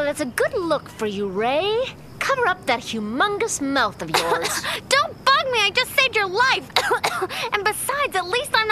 that's a good look for you, Raye. Cover up that humongous mouth of yours. Don't bug me, I just saved your life. And besides, at least I'm